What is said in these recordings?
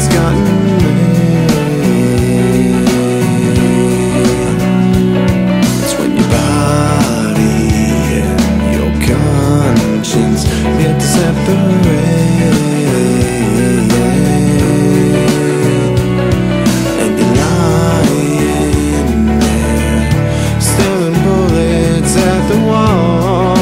it's gotten me. It's when your body and your conscience get to separate, and you're lying there staring bullets at the wall.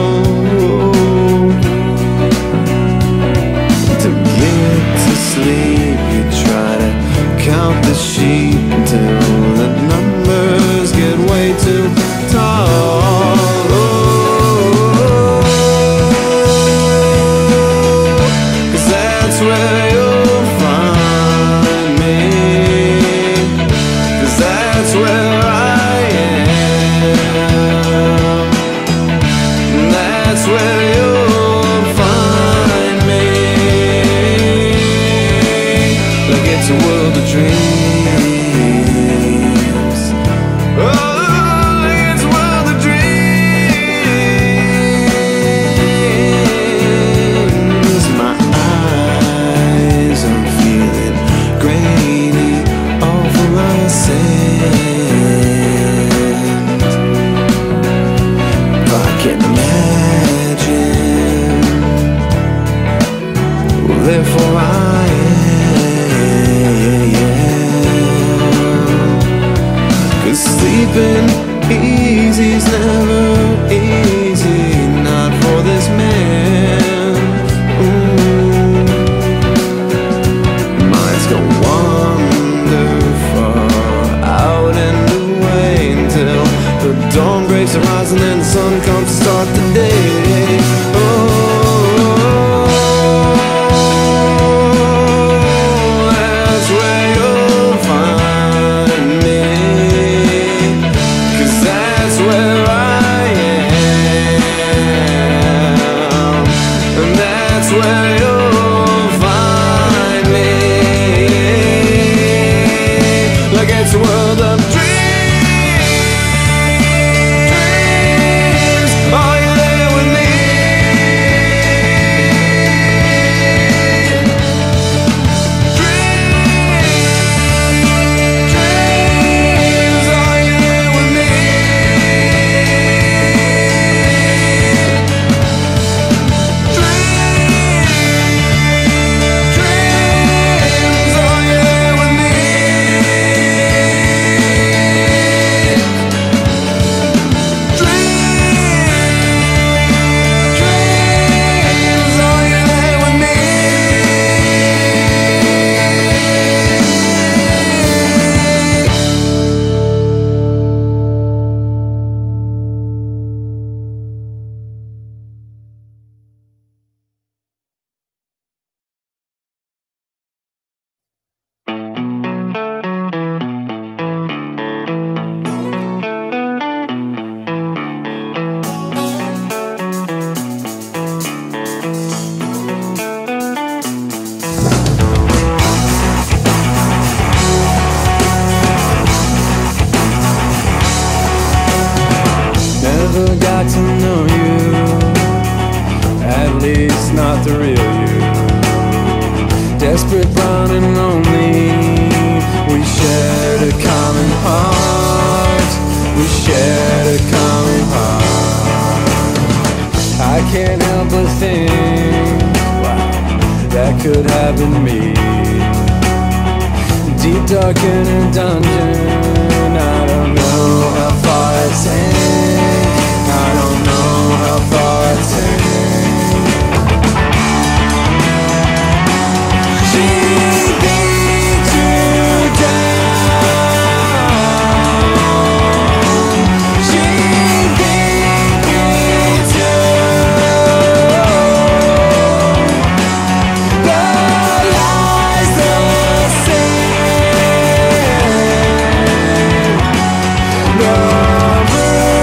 To get to sleep, you try to count the sheep until the numbers get way too tall. Cause that's where you'll find me. Cause that's where I am. That's where you'll find me. Like it's a world of dreams. Oh, like it's a world of dreams. My eyes are feeling grainy, all full of sand. If I can imagine, well, therefore I am. Cause sleeping easy's never easy, not for this man. Minds go wander far out and away until the dawn breaks the horizon and the sun comes to start the day. Oh, that's where you'll find me. Cause that's where I am. And that's where you'll find me. Like it's a world of dreams. Are you there with me? Dreams, are you there with me? Dreams, are you there with me? Dreams, are you there with me? Never got to know you, at least not the real you. Desperate, brown and lonely, we shared a common heart. We shared a common heart. I can't help but think, wow, that could have been me. Deep dark in a dungeon, I don't know how far it's in. I don't know how far it's in. She beat you down. She beat me too. The lies the same. The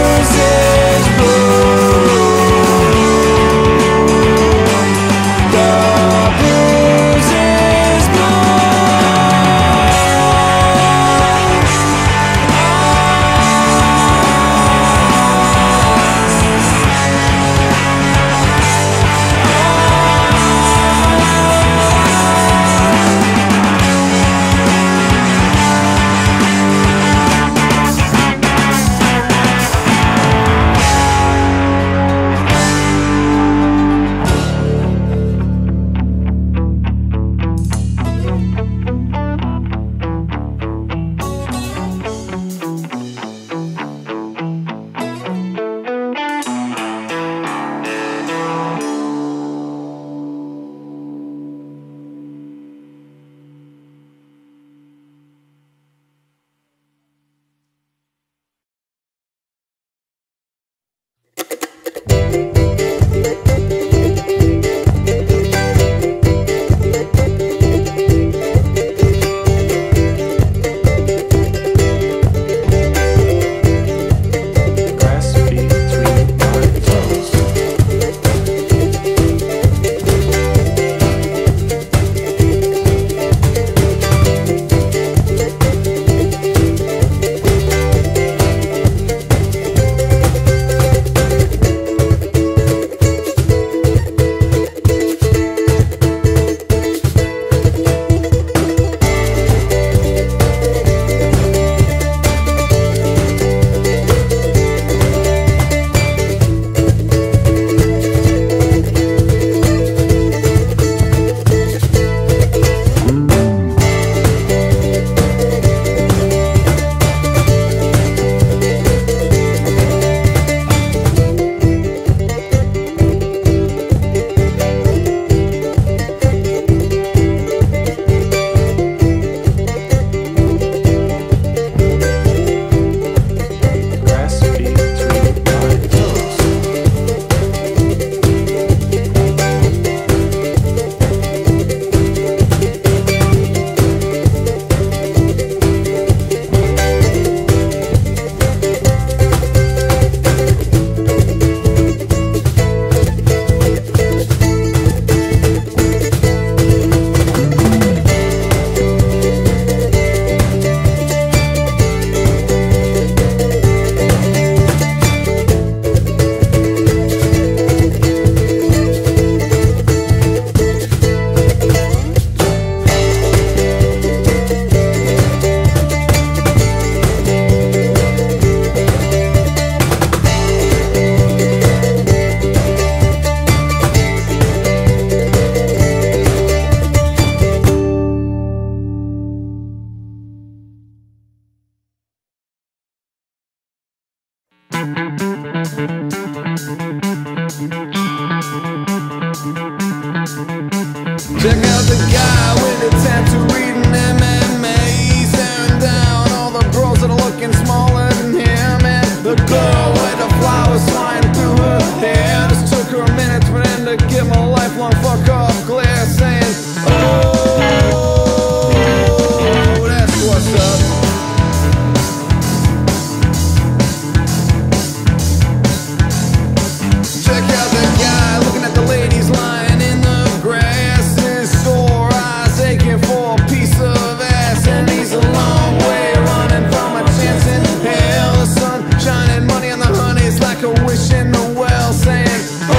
piece of ass, and he's a long way running from a chance in hell. The sun shining, money on the honey's like a wish in the well, saying, oh,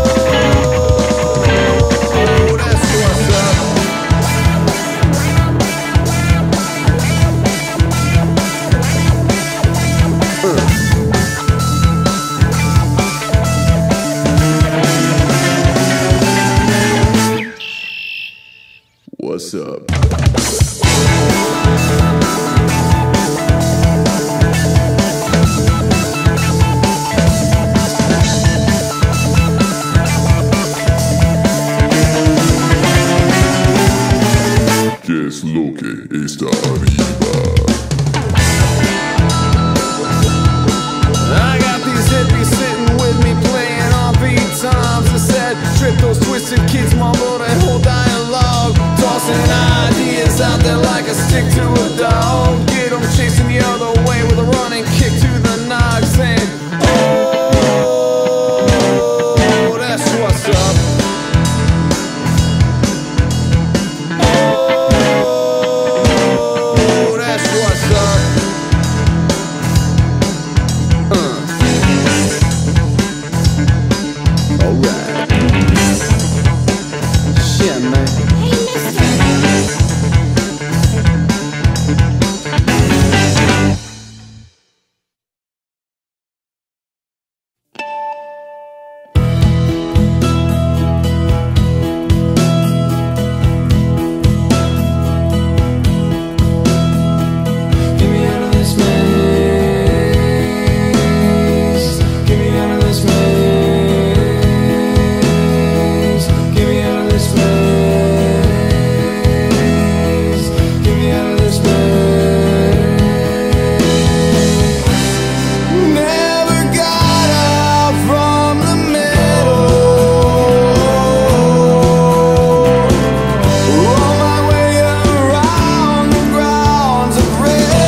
that's what's up. What's up? ¿Qué es lo que está arriba? I got these hippies sitting with me playing on beat times. I said, trip those twisted kids, mumble that whole dialogue, tossing ideas out there like a stick to a dog. Get them chasing the other way with a running kick to the nog, saying, oh, that's what's up. Oh, that's what's up. Alright. Shit, man. Get me out of this maze. Get me out of this maze. Get me out of this maze. Get me out of this maze. Never got out from the middle. On my way around the grounds of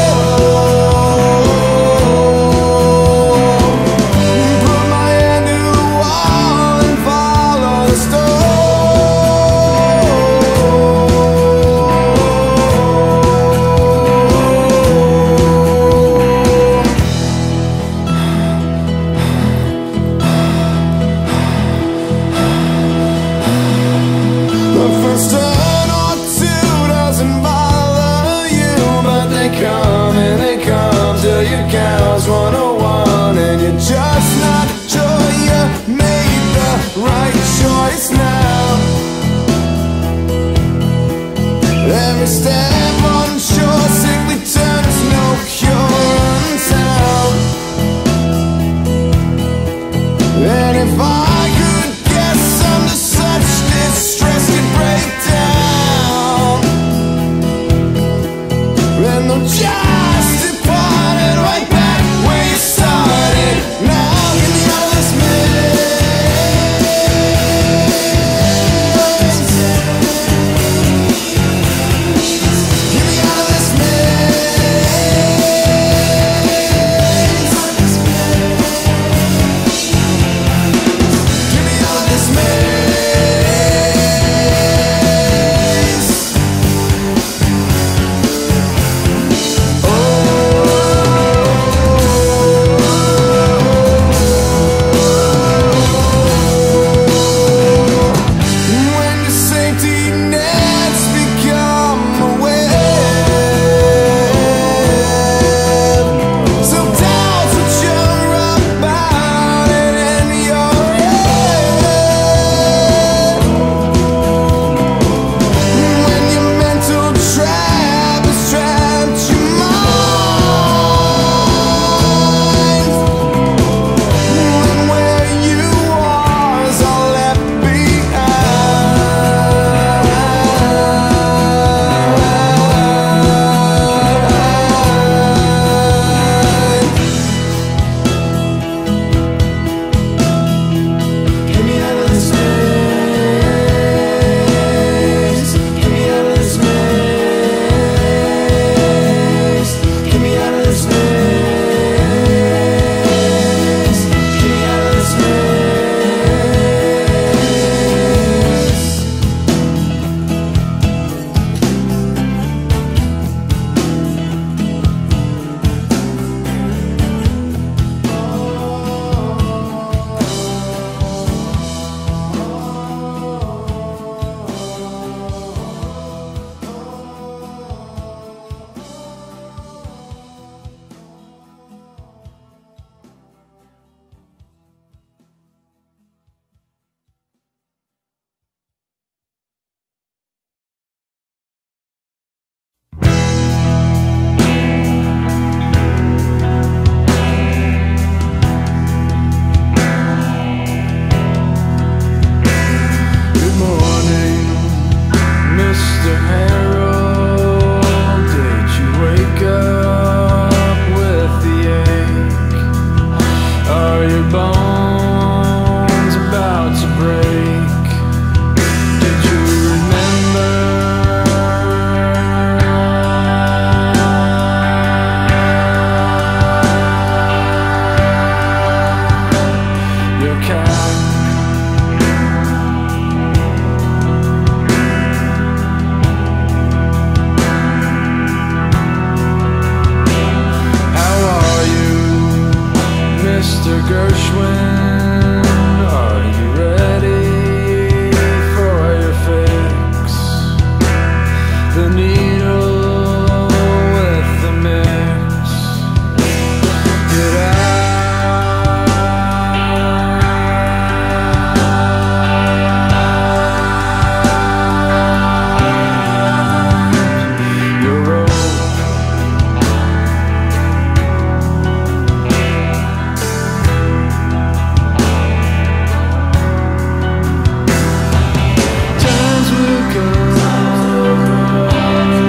put my hand to the wall and follow the The first turn or two doesn't bother you, but they come and they come till your cows 101, and you're just not sure you made the right choice now. Every step unsure, sickly turns, no cure unsound. And if I could guess under such distress you'd break down, and they'll just depart and right back where you started. Now get me out of this maze. Get me out of this maze. Get me out of this maze. Oh. Gershwin, are you ready for your fix? The needle with the mix. Get out your road. Times will come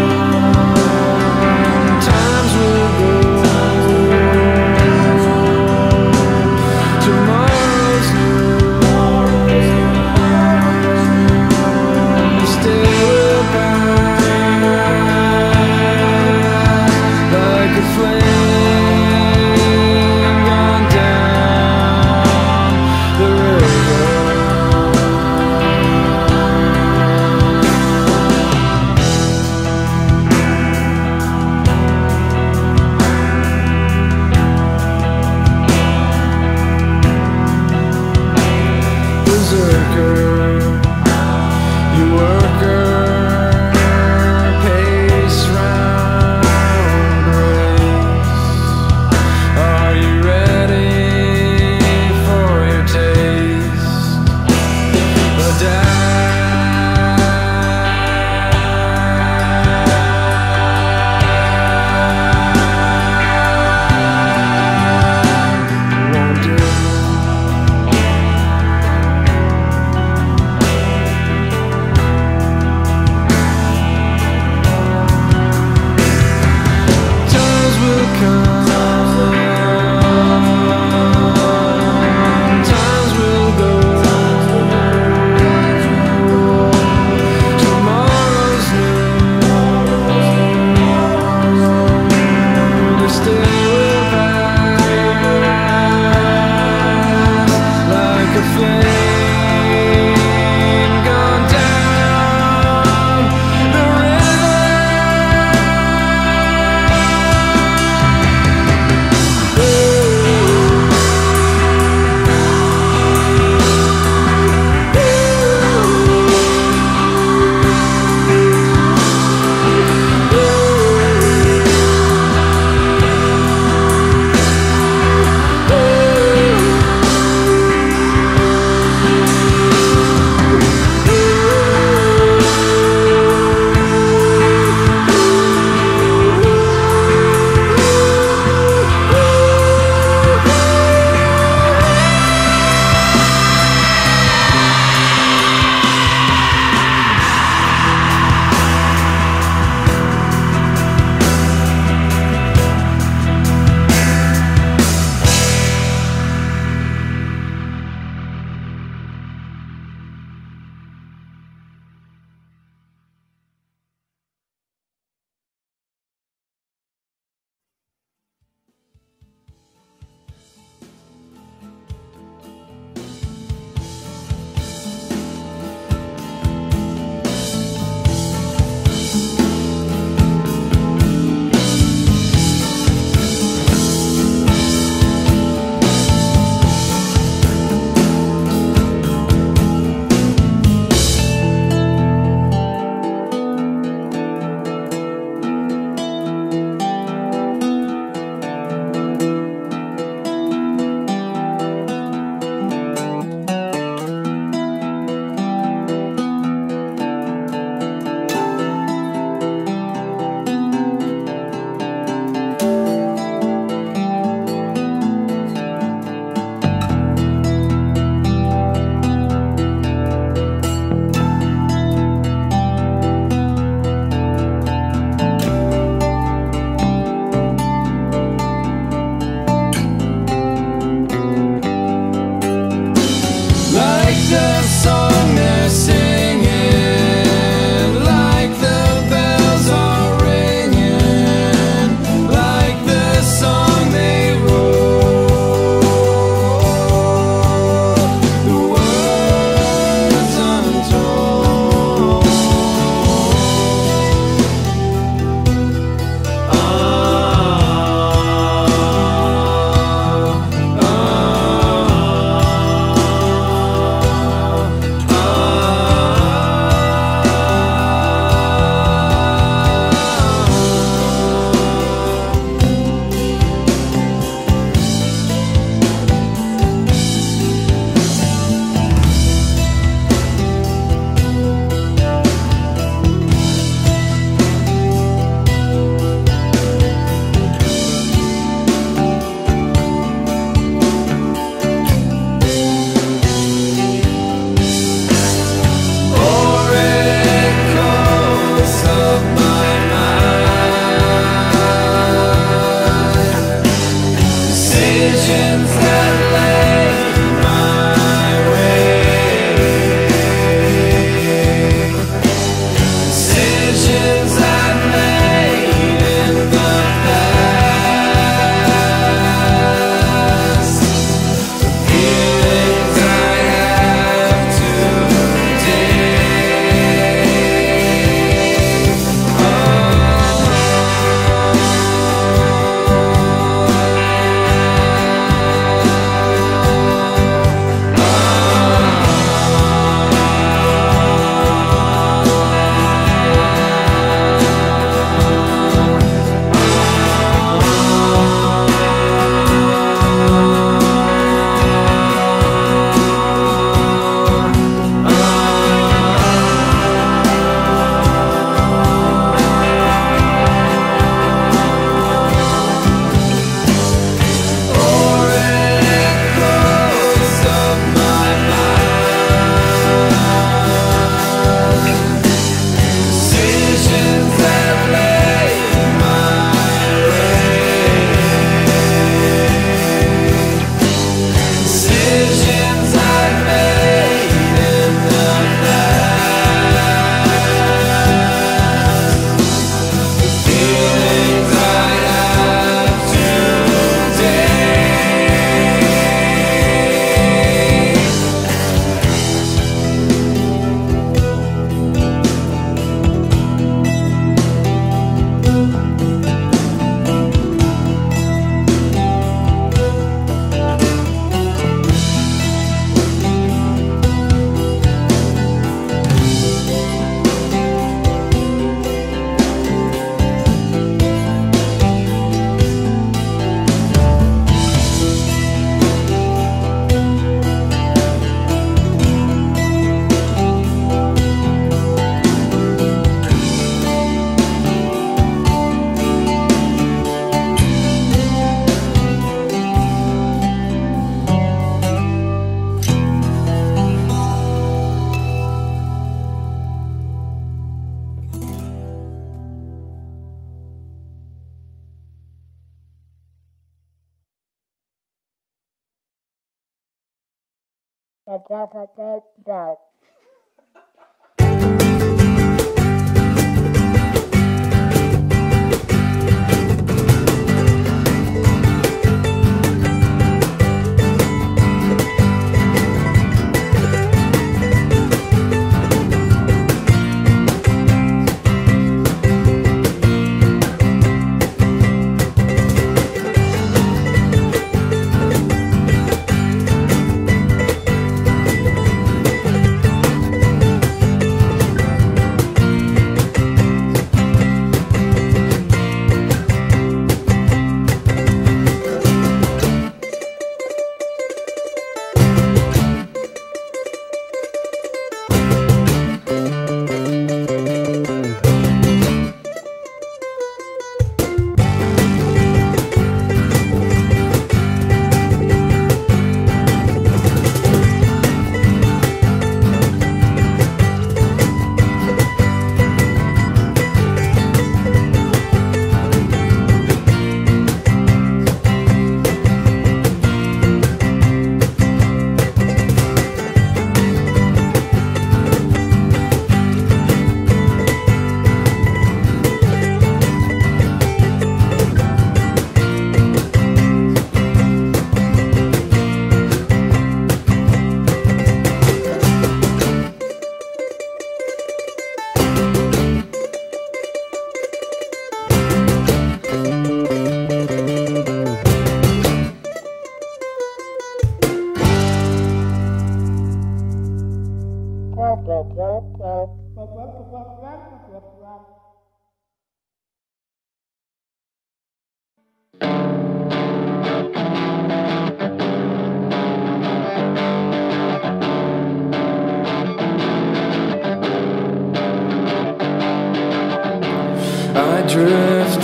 I drift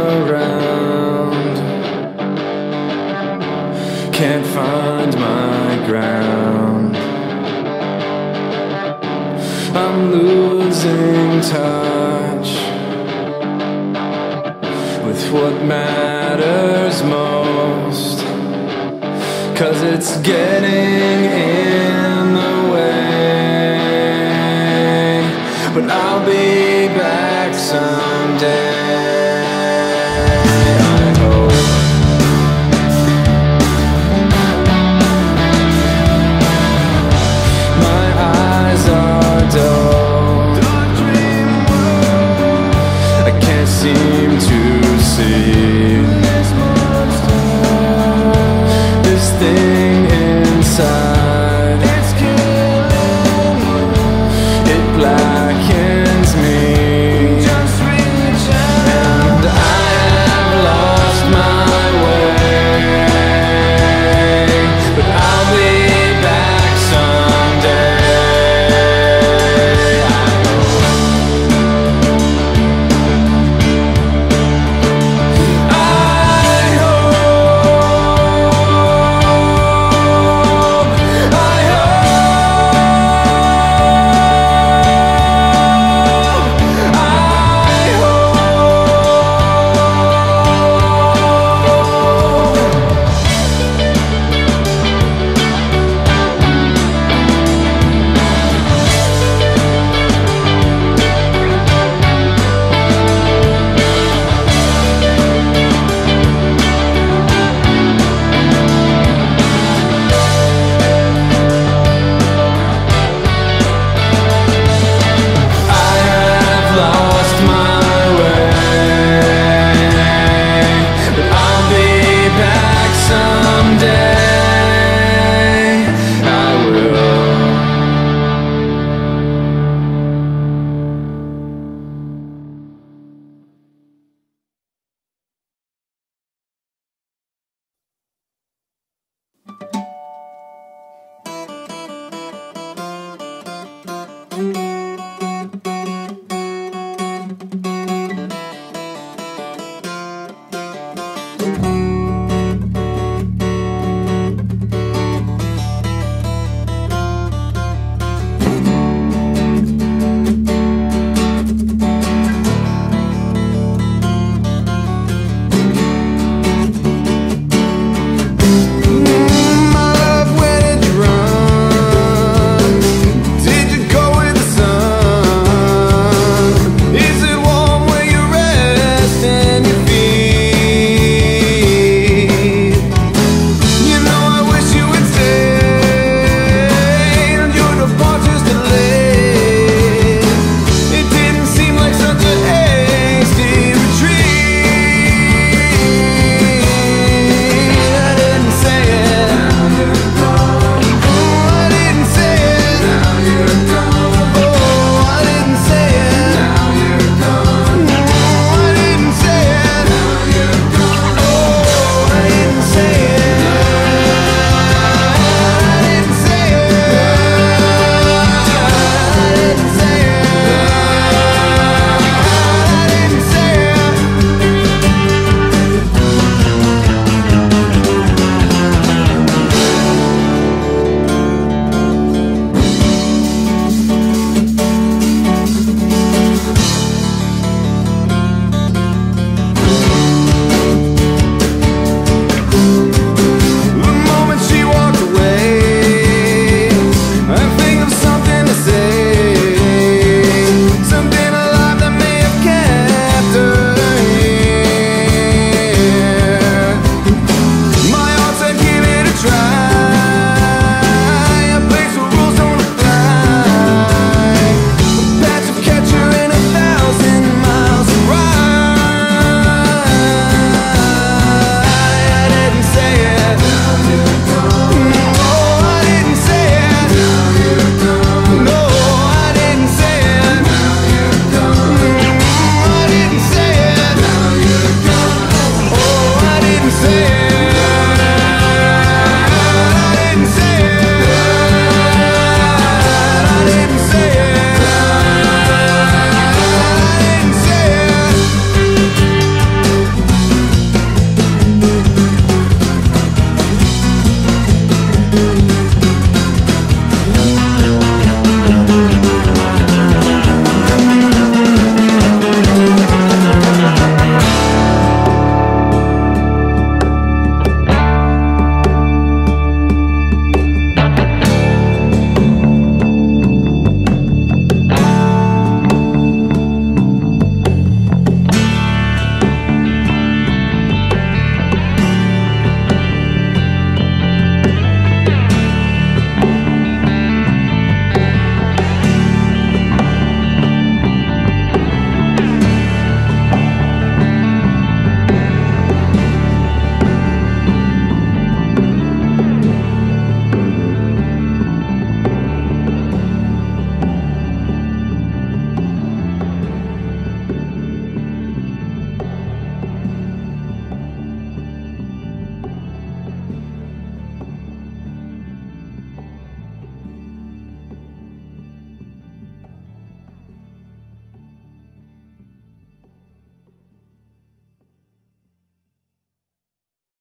around, can't find my ground. I'm losing touch with what matters most, 'cause it's getting in the way. But I'll be back someday, I hope. My eyes are dull, I can't see